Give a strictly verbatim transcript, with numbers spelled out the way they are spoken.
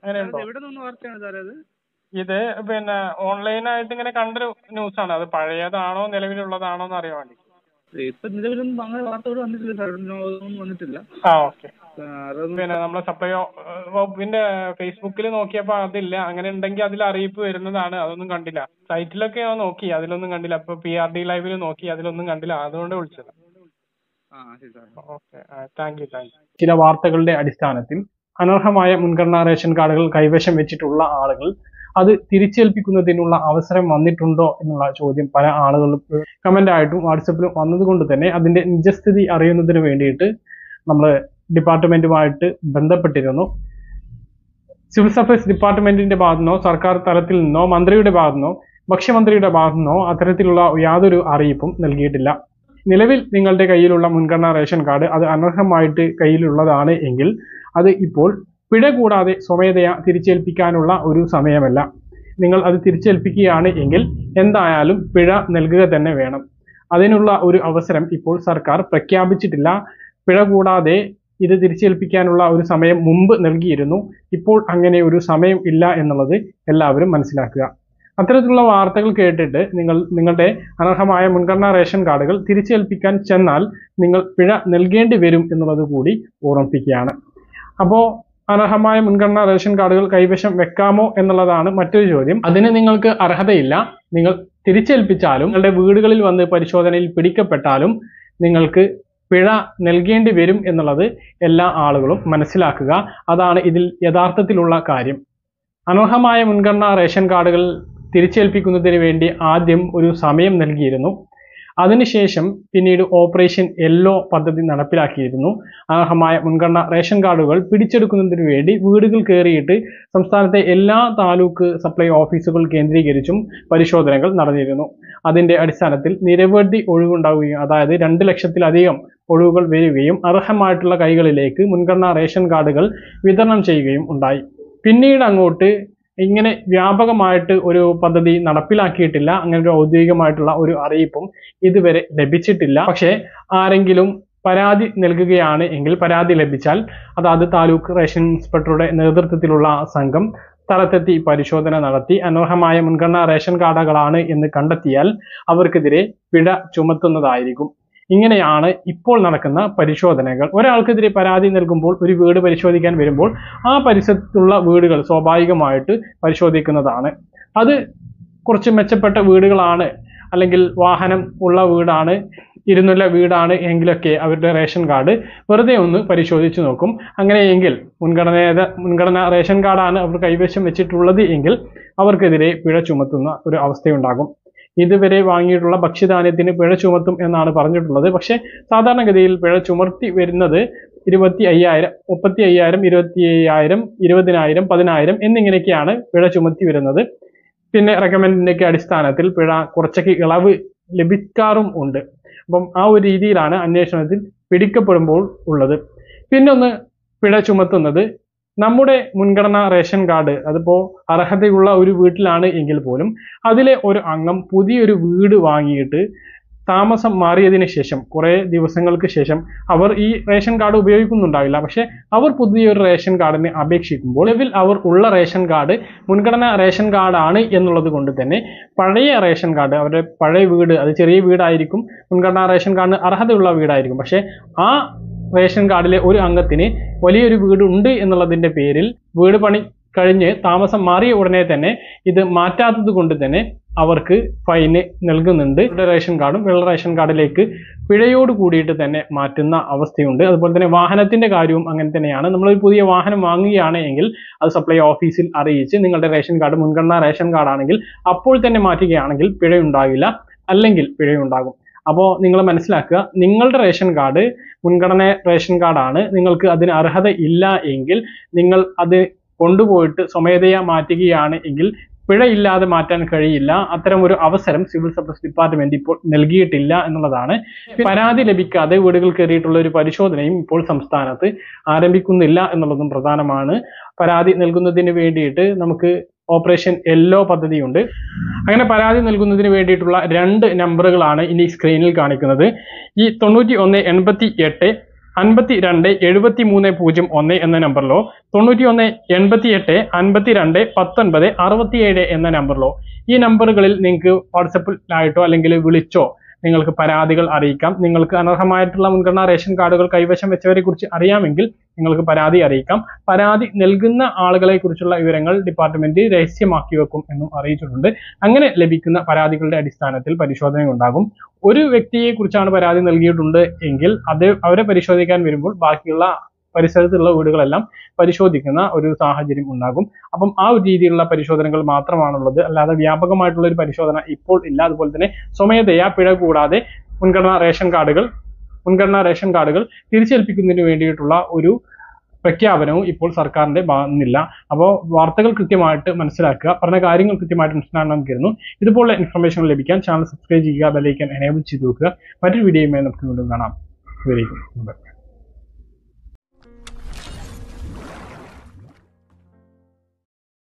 അങ്ങനെയുണ്ടോ? എവിടെ നിന്ന് വാർത്തയാണ് സാറേ അത്? ഇത് പിന്നെ ഓൺലൈനായിട്ട് ഇങ്ങനെ കണ്ടൊരു ന്യൂസാണ്. അത് പഴയതാണോ നിലവിലുള്ളതാണോ എന്ന് അറിയാൻ വേണ്ടി. ഇപ്പൊ നിലവിലൊന്നും അങ്ങനെ വാർത്തകൾ വന്നിട്ടില്ല സാർ, ഒന്നും വന്നിട്ടില്ല. ആ ഓക്കെ. പിന്നെ നമ്മളെ സപ്ലൈ വകുപ്പിന്റെ ഫേസ്ബുക്കിൽ നോക്കിയപ്പോ അതില്ല. അങ്ങനെ ഉണ്ടെങ്കിൽ അതിൽ അറിയിപ്പ് വരുന്നതാണ്. അതൊന്നും കണ്ടില്ല. സൈറ്റിലൊക്കെ ഞാൻ നോക്കി, അതിലൊന്നും കണ്ടില്ല. ഇപ്പൊ പി ആർ ഡി ലൈവിൽ നോക്കി, അതിലൊന്നും കണ്ടില്ല. അതുകൊണ്ട് വിളിച്ചത്. Okay, thank you thank you. ചില വാർത്തകളുടെ അടിസ്ഥാനത്തിൽ അനർഹമായ മുൻഗണനാ റേഷൻ കാർഡുകൾ കൈവശം വെച്ചിട്ടുള്ള ആളുകൾ അത് തിരിച്ചേൽപ്പിക്കുന്നതിനുള്ള അവസരം വന്നിട്ടുണ്ടോ എന്നുള്ള ചോദ്യം പല ആളുകളും കമന്റ് ആയിട്ടും വാട്സപ്പിലും വന്നതുകൊണ്ട് തന്നെ അതിന്റെ നിജസ്ഥിതി അറിയുന്നതിന് വേണ്ടിയിട്ട് നമ്മൾ ഡിപ്പാർട്ട്മെന്റുമായിട്ട് ബന്ധപ്പെട്ടിരുന്നു. സിവിൽ സപ്ലൈസ് ഡിപ്പാർട്ട്മെന്റിന്റെ ഭാഗത്തു നിന്നോ സർക്കാർ തലത്തിൽ നിന്നോ മന്ത്രിയുടെ ഭാഗത്തു നിന്നോ ഭക്ഷ്യമന്ത്രിയുടെ ഭാഗത്തു നിന്നോ അത്തരത്തിലുള്ള യാതൊരു അറിയിപ്പും നൽകിയിട്ടില്ല. നിലവിൽ നിങ്ങളുടെ കയ്യിലുള്ള മുൻഗണനാ റേഷൻ കാർഡ് അത് അനർഹമായിട്ട് കയ്യിലുള്ളതാണ് എങ്കിൽ അത് ഇപ്പോൾ പിഴ കൂടാതെ സ്വമേധയാ തിരിച്ചേൽപ്പിക്കാനുള്ള ഒരു സമയമല്ല. നിങ്ങൾ അത് തിരിച്ചേൽപ്പിക്കുകയാണ് എങ്കിൽ എന്തായാലും പിഴ നൽകുക തന്നെ വേണം. അതിനുള്ള ഒരു അവസരം ഇപ്പോൾ സർക്കാർ പ്രഖ്യാപിച്ചിട്ടില്ല. പിഴ കൂടാതെ ഇത് തിരിച്ചേൽപ്പിക്കാനുള്ള ഒരു സമയം മുമ്പ് നൽകിയിരുന്നു. ഇപ്പോൾ അങ്ങനെ ഒരു സമയം ഇല്ല എന്നുള്ളത് എല്ലാവരും മനസ്സിലാക്കുക. അത്തരത്തിലുള്ള വാർത്തകൾ കേട്ടിട്ട് നിങ്ങൾ നിങ്ങളുടെ അനർഹമായ മുൻഗണനാ റേഷൻ കാർഡുകൾ തിരിച്ചേൽപ്പിക്കാൻ ചെന്നാൽ നിങ്ങൾ പിഴ നൽകേണ്ടി വരും എന്നുള്ളത് കൂടി ഓർമ്മിപ്പിക്കുകയാണ്. അപ്പോൾ അനർഹമായ മുൻഗണനാ റേഷൻ കാർഡുകൾ കൈവശം വെക്കാമോ എന്നുള്ളതാണ് മറ്റൊരു ചോദ്യം. അതിന് നിങ്ങൾക്ക് അർഹതയില്ല. നിങ്ങൾ തിരിച്ചേൽപ്പിച്ചാലും നിങ്ങളുടെ വീടുകളിൽ വന്ന് പരിശോധനയിൽ പിടിക്കപ്പെട്ടാലും നിങ്ങൾക്ക് പിഴ നൽകേണ്ടി വരും എന്നുള്ളത് എല്ലാ ആളുകളും മനസ്സിലാക്കുക. അതാണ് ഇതിൽ യഥാർത്ഥത്തിലുള്ള കാര്യം. അനർഹമായ മുൻഗണനാ റേഷൻ കാർഡുകൾ തിരിച്ചേൽപ്പിക്കുന്നതിന് വേണ്ടി ആദ്യം ഒരു സമയം നൽകിയിരുന്നു. അതിനുശേഷം പിന്നീട് ഓപ്പറേഷൻ യെല്ലോ പദ്ധതി നടപ്പിലാക്കിയിരുന്നു. അർഹമായ മുൻഗണനാ റേഷൻ കാർഡുകൾ പിടിച്ചെടുക്കുന്നതിന് വേണ്ടി വീടുകൾ കയറിയിട്ട് സംസ്ഥാനത്തെ എല്ലാ താലൂക്ക് സപ്ലൈ ഓഫീസുകൾ കേന്ദ്രീകരിച്ചും പരിശോധനകൾ നടന്നിരുന്നു. അതിന്റെ അടിസ്ഥാനത്തിൽ നിരവധി ഒഴിവുണ്ടാവുകയും അതായത് രണ്ട് ലക്ഷത്തിലധികം ഒഴിവുകൾ വരികയും അർഹമായിട്ടുള്ള കൈകളിലേക്ക് മുൻഗണനാ റേഷൻ കാർഡുകൾ വിതരണം ചെയ്യുകയും ഉണ്ടായി. പിന്നീട് അങ്ങോട്ട് ഇങ്ങനെ വ്യാപകമായിട്ട് ഒരു പദ്ധതി നടപ്പിലാക്കിയിട്ടില്ല. അങ്ങനെ ഒരു ഔദ്യോഗികമായിട്ടുള്ള ഒരു അറിയിപ്പും ഇതുവരെ ലഭിച്ചിട്ടില്ല. പക്ഷേ ആരെങ്കിലും പരാതി നൽകുകയാണ് എങ്കിൽ പരാതി ലഭിച്ചാൽ അതാത് താലൂക്ക് റേഷൻ ഇൻസ്പെക്ടറുടെ നേതൃത്വത്തിലുള്ള സംഘം സ്ഥലത്തെത്തി പരിശോധന നടത്തി അനർഹമായ മുൻഗണനാ റേഷൻ കാർഡുകളാണ് എന്ന് കണ്ടെത്തിയാൽ അവർക്കെതിരെ പിഴ ചുമത്തുന്നതായിരിക്കും. ഇങ്ങനെയാണ് ഇപ്പോൾ നടക്കുന്ന പരിശോധനകൾ. ഒരാൾക്കെതിരെ പരാതി നൽകുമ്പോൾ ഒരു വീട് പരിശോധിക്കാൻ വരുമ്പോൾ ആ പരിസരത്തുള്ള വീടുകൾ സ്വാഭാവികമായിട്ട് പരിശോധിക്കുന്നതാണ്. അത് കുറച്ച് മെച്ചപ്പെട്ട വീടുകളാണ് അല്ലെങ്കിൽ വാഹനം ഉള്ള വീടാണ്, ഇരുന്നുള്ള വീടാണ് എങ്കിലൊക്കെ അവരുടെ റേഷൻ കാർഡ് വെറുതെ ഒന്ന് പരിശോധിച്ച് നോക്കും. അങ്ങനെയെങ്കിൽ മുൻഗണന മുൻഗണനാ റേഷൻ കാർഡാണ് അവർ കൈവശം വെച്ചിട്ടുള്ളത് എങ്കിൽ അവർക്കെതിരെ പിഴ ചുമത്തുന്ന ഒരു അവസ്ഥയുണ്ടാകും. ഇതുവരെ വാങ്ങിയിട്ടുള്ള ഭക്ഷ്യധാന്യത്തിന് പിഴ ചുമത്തും എന്നാണ് പറഞ്ഞിട്ടുള്ളത്. പക്ഷേ സാധാരണഗതിയിൽ പിഴ ചുമർത്തി വരുന്നത് ഇരുപത്തി അയ്യായിരം മുപ്പത്തി അയ്യായിരം ഇരുപത്തി അയ്യായിരം ഇരുപതിനായിരം പതിനായിരം എന്നിങ്ങനെയൊക്കെയാണ് പിഴ ചുമത്തി വരുന്നത്. പിന്നെ റെക്കമെൻഡിൻ്റെയൊക്കെ അടിസ്ഥാനത്തിൽ പിഴ കുറച്ചൊക്കെ ഇളവ് ലഭിക്കാറും ഉണ്ട്. അപ്പം ആ ഒരു രീതിയിലാണ് അന്വേഷണത്തിൽ പിടിക്കപ്പെടുമ്പോൾ ഉള്ളത്. പിന്നെ ഒന്ന് പിഴ ചുമത്തുന്നത് നമ്മുടെ മുൻഗണനാ റേഷൻ കാർഡ് അതിപ്പോൾ അർഹതയുള്ള ഒരു വീട്ടിലാണ് എങ്കിൽ പോലും അതിലെ ഒരു അംഗം പുതിയൊരു വീട് വാങ്ങിയിട്ട് താമസം മാറിയതിനു ശേഷം കുറേ ദിവസങ്ങൾക്ക് ശേഷം അവർ ഈ റേഷൻ കാർഡ് ഉപയോഗിക്കുന്നുണ്ടാവില്ല. പക്ഷെ അവർ പുതിയൊരു റേഷൻ കാർഡിന് അപേക്ഷിക്കുമ്പോൾ നിലവിൽ അവർ ഉള്ള റേഷൻ കാർഡ് മുൻഗണനാ റേഷൻ കാർഡാണ് എന്നുള്ളത് കൊണ്ട് തന്നെ പഴയ റേഷൻ കാർഡ് അവരുടെ പഴയ വീട് അത് ചെറിയ വീടായിരിക്കും, മുൻഗണനാ റേഷൻ കാർഡിന് അർഹതയുള്ള വീടായിരിക്കും. പക്ഷെ ആ റേഷൻ കാർഡിലെ ഒരു അംഗത്തിന് വലിയൊരു വീട് ഉണ്ട് എന്നുള്ളതിന്റെ പേരിൽ വീട് പണി കഴിഞ്ഞ് താമസം മാറിയ ഉടനെ തന്നെ ഇത് മാറ്റാത്തത് കൊണ്ട് തന്നെ അവർക്ക് ഫൈന് നൽകുന്നുണ്ട്. റേഷൻ കാർഡും വെള്ള റേഷൻ കാർഡിലേക്ക് പിഴയോട് കൂടിയിട്ട് തന്നെ മാറ്റുന്ന അവസ്ഥയുണ്ട്. അതുപോലെ തന്നെ വാഹനത്തിന്റെ കാര്യവും അങ്ങനെ തന്നെയാണ്. നമ്മളൊരു പുതിയ വാഹനം വാങ്ങുകയാണ് എങ്കിൽ അത് സപ്ലൈ ഓഫീസിൽ അറിയിച്ച് നിങ്ങളുടെ റേഷൻ കാർഡ് മുൻഗണനാ റേഷൻ കാർഡാണെങ്കിൽ അപ്പോൾ തന്നെ മാറ്റുകയാണെങ്കിൽ പിഴയുണ്ടാകില്ല, അല്ലെങ്കിൽ പിഴയുണ്ടാകും. അപ്പോൾ നിങ്ങൾ മനസ്സിലാക്കുക, നിങ്ങളുടെ റേഷൻ കാർഡ് മുൻഗണന റേഷൻ കാർഡാണ്, നിങ്ങൾക്ക് അതിന് അർഹത ഇല്ല എങ്കിൽ നിങ്ങൾ അത് കൊണ്ടുപോയിട്ട് സ്വമേധയാ മാറ്റുകയാണ് എങ്കിൽ പിഴയില്ലാതെ മാറ്റാൻ കഴിയില്ല. അത്തരം ഒരു അവസരം സിവിൽ സപ്ലൈസ് ഡിപ്പാർട്ട്മെന്റ് ഇപ്പോൾ നൽകിയിട്ടില്ല എന്നുള്ളതാണ്. പരാതി ലഭിക്കാതെ വീടുകൾ കയറിയിട്ടുള്ള ഒരു പരിശോധനയും ഇപ്പോൾ സംസ്ഥാനത്ത് ആരംഭിക്കുന്നില്ല എന്നുള്ളതും പ്രധാനമാണ്. പരാതി നൽകുന്നതിന് വേണ്ടിയിട്ട് നമുക്ക് ഓപ്പറേഷൻ യെല്ലോ പദ്ധതിയുണ്ട്. അങ്ങനെ പരാതി നൽകുന്നതിന് വേണ്ടിയിട്ടുള്ള രണ്ട് നമ്പറുകളാണ് ഇനി സ്ക്രീനിൽ കാണിക്കുന്നത്. ഈ തൊണ്ണൂറ്റി ഒന്ന് എൺപത്തി എട്ട് അൻപത്തി രണ്ട് എഴുപത്തി മൂന്ന് പൂജ്യം ഒന്ന് എന്ന നമ്പറിലോ തൊണ്ണൂറ്റി ഒന്ന് എൺപത്തി എട്ട് അൻപത്തി രണ്ട് പത്തൊൻപത് അറുപത്തിയേഴ് എന്ന നമ്പറിലോ ഈ നമ്പറുകളിൽ നിങ്ങൾക്ക് വാട്സപ്പിലായിട്ടോ അല്ലെങ്കിൽ വിളിച്ചോ നിങ്ങൾക്ക് പരാതികൾ അറിയിക്കാം. നിങ്ങൾക്ക് അനർഹമായിട്ടുള്ള മുൻഗണനാ റേഷൻ കാർഡുകൾ കൈവശം വെച്ചവരെ കുറിച്ച് അറിയാമെങ്കിൽ നിങ്ങൾക്ക് പരാതി അറിയിക്കാം. പരാതി നൽകുന്ന ആളുകളെ കുറിച്ചുള്ള വിവരങ്ങൾ ഡിപ്പാർട്ട്മെന്റ് രഹസ്യമാക്കി വെക്കും എന്നും അറിയിച്ചിട്ടുണ്ട്. അങ്ങനെ ലഭിക്കുന്ന പരാതികളുടെ അടിസ്ഥാനത്തിൽ പരിശോധന ഉണ്ടാകും. ഒരു വ്യക്തിയെ കുറിച്ചാണ് പരാതി നൽകിയിട്ടുണ്ട് എങ്കിൽ അത് അവരെ പരിശോധിക്കാൻ വരുമ്പോൾ ബാക്കിയുള്ള പരിസരത്തുള്ള വീടുകളെല്ലാം പരിശോധിക്കുന്ന ഒരു സാഹചര്യം ഉണ്ടാകും. അപ്പം ആ ഒരു രീതിയിലുള്ള പരിശോധനകൾ മാത്രമാണുള്ളത്, അല്ലാതെ വ്യാപകമായിട്ടുള്ള ഒരു പരിശോധന ഇപ്പോൾ ഇല്ല. അതുപോലെ തന്നെ സ്വമേധയാ പിഴ കൂടാതെ മുൻഗണനാ റേഷൻ കാർഡുകൾ മുൻഗണനാ റേഷൻ കാർഡുകൾ തിരിച്ചേൽപ്പിക്കുന്നതിന് വേണ്ടിയിട്ടുള്ള ഒരു പ്രഖ്യാപനവും ഇപ്പോൾ സർക്കാരിന്റെ ഭാഗത്തുനിന്നില്ല. അപ്പോൾ വാർത്തകൾ കൃത്യമായിട്ട് മനസ്സിലാക്കുക, പറഞ്ഞ കാര്യങ്ങൾ കൃത്യമായിട്ട് മനസ്സിലാക്കാൻ കരുതുന്നു. ഇതുപോലുള്ള ഇൻഫർമേഷൻ ലഭിക്കാൻ ചാനൽ സബ്സ്ക്രൈബ് ചെയ്യുക, ബെൽ ഐക്കൺ എനേബിൾ ചെയ്ത് നോക്കുക. മറ്റൊരു വീഡിയോയുമായി നമുക്ക് വീണ്ടും കാണാം. Very good.